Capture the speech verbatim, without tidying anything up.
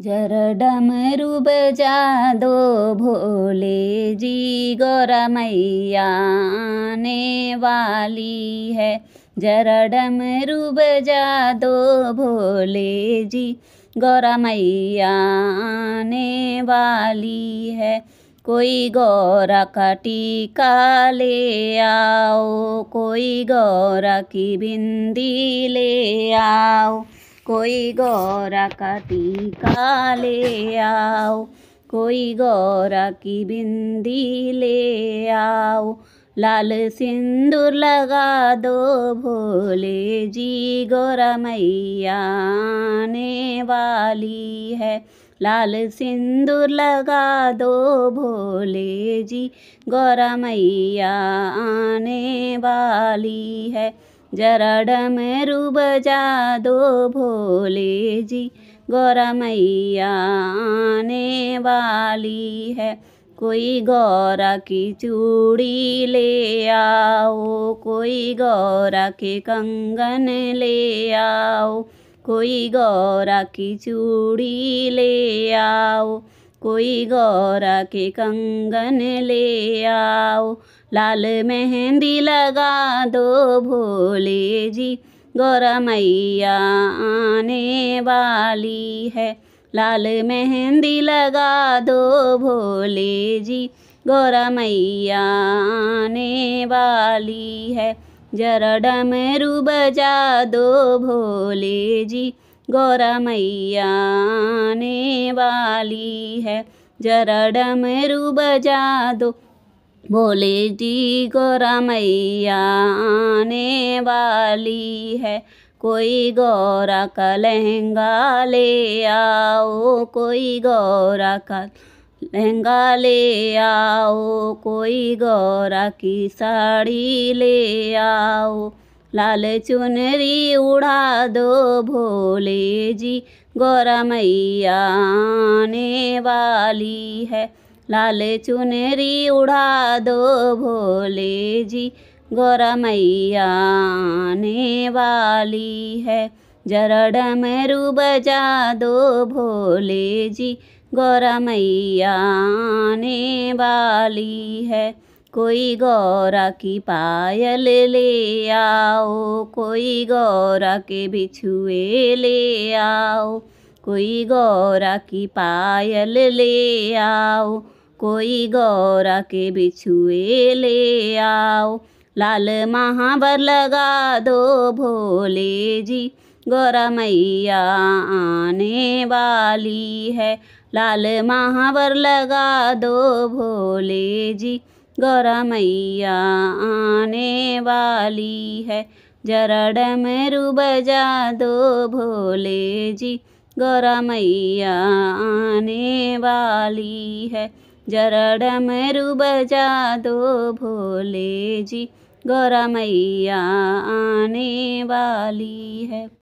जरा डमरू बजा दो भोले जी, गौरा मैया आने वाली है। जरा डमरू बजा दो भोले जी, गौरा मैया आने वाली है। कोई गौरा का टीका ले आओ, कोई गौरा की बिंदी ले आओ, कोई गौरा का टीका ले आओ, कोई गौरा की बिंदी ले आओ। लाल सिंदूर लगा दो भोले जी, गौरा मैया आने वाली है। लाल सिंदूर लगा दो भोले जी, गौरा मैया आने वाली है। जरा डमरू बजा दो भोले जी, गौरा मैया आने वाली है। कोई गौरा की चूड़ी ले आओ, कोई गौरा के कंगन ले आओ, कोई गौरा की चूड़ी ले आओ, कोई गौरा के कंगन ले आओ। लाल मेहंदी लगा दो भोले जी, गौरा मैया आने वाली है। लाल मेहंदी लगा दो भोले जी, गौरा मैया आने वाली है। जरा डमरू बजा दो भोले जी, गौरा मैया आने वाली है। जरा डमरू बजा दो भोले जी, गौरा मैया आने वाली है। कोई गौरा का लहंगा ले आओ, कोई गौरा का लहंगा ले आओ, कोई गौरा की साड़ी ले आओ। लाल चुनरी उड़ा दो भोले जी, गौरा मैया आने वाली है। लाल चुनरी उड़ा दो भोले जी, गौरा मैया आने वाली है। जरा डमरू बजा दो भोले जी, गौरा मैया आने वाली है। कोई गौरा की पायल ले आओ, कोई गौरा के बिछुए ले आओ, कोई गौरा की पायल ले आओ, कोई गौरा के बिछुए ले आओ। लाल महावर लगा दो भोले जी, गौरा मैया आने वाली है। लाल महावर लगा दो भोले जी, गौरा मैया आने वाली है। जरा डमरू बजा दो भोले जी, गौरा मैया आने वाली है। जरा डमरू बजा दो भोले जी, गौरा मैया आने वाली है।